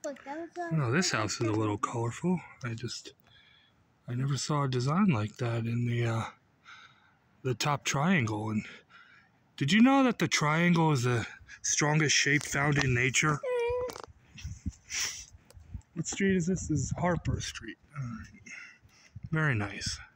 Look, that was Oh, this house is a little colorful. I never saw a design like that in the top triangle. And did you know that the triangle is the strongest shape found in nature? What street is this? This is Harper Street. All right. Very nice.